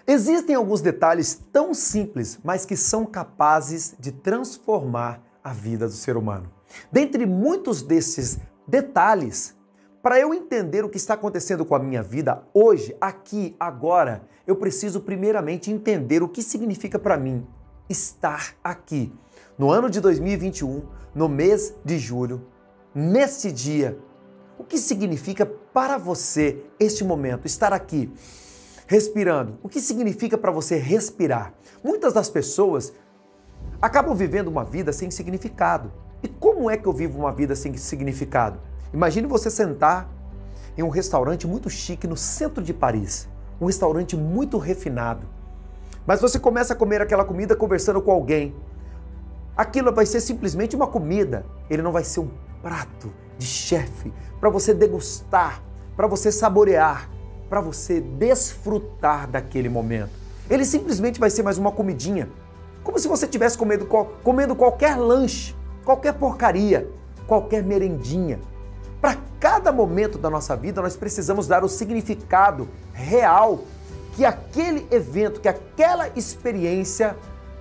Existem alguns detalhes tão simples, mas que são capazes de transformar a vida do ser humano. Dentre muitos desses detalhes, para eu entender o que está acontecendo com a minha vida hoje, aqui, agora, eu preciso primeiramente entender o que significa para mim estar aqui. No ano de 2021, no mês de julho, nesse dia, o que significa para você este momento, estar aqui, respirando? O que significa para você respirar? Muitas das pessoas acabam vivendo uma vida sem significado. E como é que eu vivo uma vida sem significado? Imagine você sentar em um restaurante muito chique no centro de Paris, um restaurante muito refinado. Mas você começa a comer aquela comida conversando com alguém. Aquilo vai ser simplesmente uma comida, ele não vai ser um prato de chefe para você degustar, para você saborear, para você desfrutar daquele momento. Ele simplesmente vai ser mais uma comidinha, como se você estivesse comendo qualquer lanche, qualquer porcaria, qualquer merendinha. Para cada momento da nossa vida, nós precisamos dar o significado real que aquele evento, que aquela experiência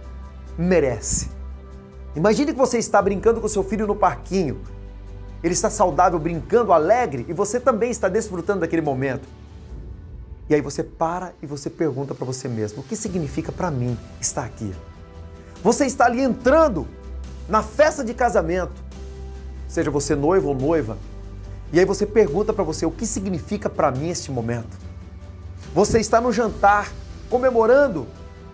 merece. Imagine que você está brincando com seu filho no parquinho. Ele está saudável, brincando, alegre, e você também está desfrutando daquele momento. E aí você para e você pergunta para você mesmo, o que significa para mim estar aqui? Você está ali entrando na festa de casamento, seja você noivo ou noiva, e aí você pergunta para você, o que significa para mim este momento? Você está no jantar, comemorando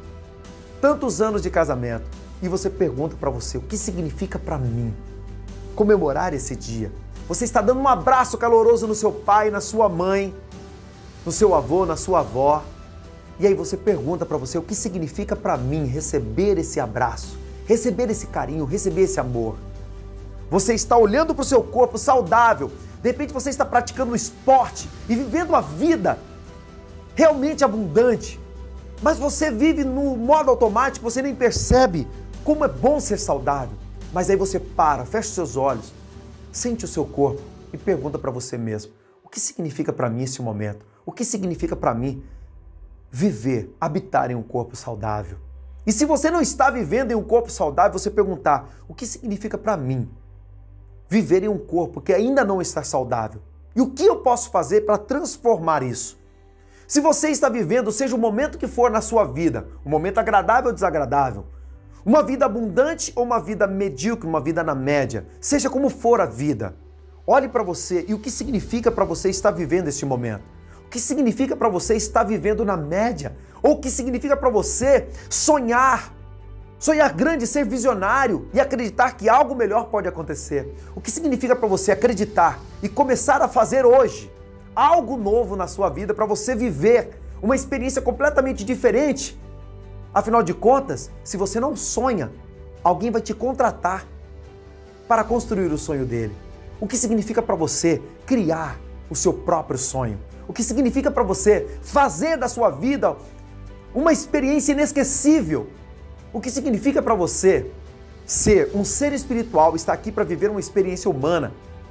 tantos anos de casamento, e você pergunta para você, o que significa para mim comemorar esse dia? Você está dando um abraço caloroso no seu pai, na sua mãe, no seu avô, na sua avó, e aí você pergunta para você, o que significa para mim receber esse abraço, receber esse carinho, receber esse amor? Você está olhando para o seu corpo saudável, de repente você está praticando um esporte e vivendo a vida realmente abundante, mas você vive no modo automático, você nem percebe como é bom ser saudável. Mas aí você para, fecha os seus olhos, sente o seu corpo e pergunta para você mesmo, o que significa para mim esse momento? O que significa para mim viver, habitar em um corpo saudável? E se você não está vivendo em um corpo saudável, você perguntar, o que significa para mim viver em um corpo que ainda não está saudável? E o que eu posso fazer para transformar isso? Se você está vivendo, seja o momento que for na sua vida, um momento agradável ou desagradável, uma vida abundante ou uma vida medíocre, uma vida na média, seja como for a vida, olhe para você e o que significa para você estar vivendo este momento? O que significa para você estar vivendo na média? Ou o que significa para você sonhar grande, ser visionário e acreditar que algo melhor pode acontecer? O que significa para você acreditar e começar a fazer hoje algo novo na sua vida para você viver uma experiência completamente diferente? Afinal de contas, se você não sonha, alguém vai te contratar para construir o sonho dele. O que significa para você criar o seu próprio sonho? O que significa para você fazer da sua vida uma experiência inesquecível? O que significa para você ser um ser espiritual, estar aqui para viver uma experiência humana?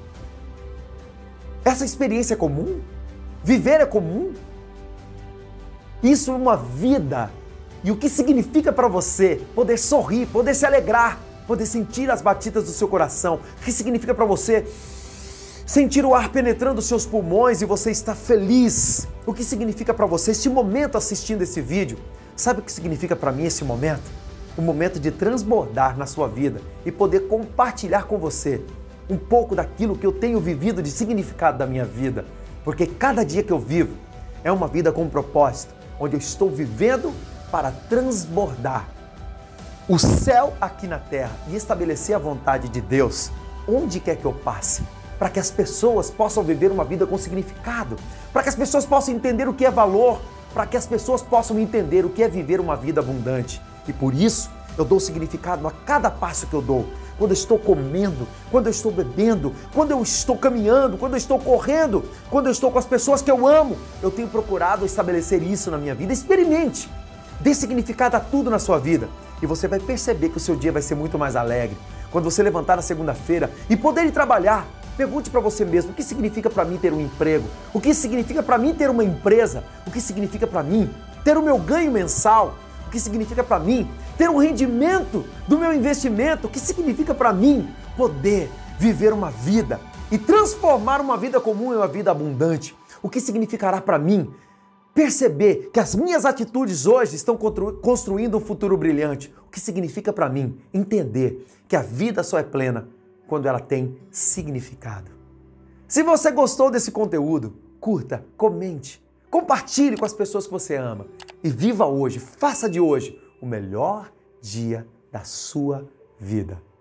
Essa experiência é comum? Viver é comum? Isso é uma vida. E o que significa para você poder sorrir, poder se alegrar, poder sentir as batidas do seu coração? O que significa para você sentir o ar penetrando os seus pulmões e você está feliz? O que significa para você este momento assistindo esse vídeo? Sabe o que significa para mim esse momento? Um momento de transbordar na sua vida e poder compartilhar com você um pouco daquilo que eu tenho vivido de significado da minha vida. Porque cada dia que eu vivo é uma vida com um propósito, onde eu estou vivendo para transbordar o céu aqui na terra e estabelecer a vontade de Deus onde quer que eu passe, para que as pessoas possam viver uma vida com significado, para que as pessoas possam entender o que é valor, para que as pessoas possam entender o que é viver uma vida abundante. E por isso eu dou significado a cada passo que eu dou. Quando eu estou comendo, quando eu estou bebendo, quando eu estou caminhando, quando eu estou correndo, quando eu estou com as pessoas que eu amo, eu tenho procurado estabelecer isso na minha vida. Experimente, dê significado a tudo na sua vida e você vai perceber que o seu dia vai ser muito mais alegre. Quando você levantar na segunda-feira e poder ir trabalhar, pergunte para você mesmo, o que significa para mim ter um emprego? O que significa para mim ter uma empresa? O que significa para mim ter o meu ganho mensal, o que significa para mim ter um rendimento do meu investimento, o que significa para mim poder viver uma vida e transformar uma vida comum em uma vida abundante, o que significará para mim perceber que as minhas atitudes hoje estão construindo um futuro brilhante, o que significa para mim entender que a vida só é plena quando ela tem significado. Se você gostou desse conteúdo, curta, comente, compartilhe com as pessoas que você ama e viva hoje, faça de hoje o melhor dia da sua vida.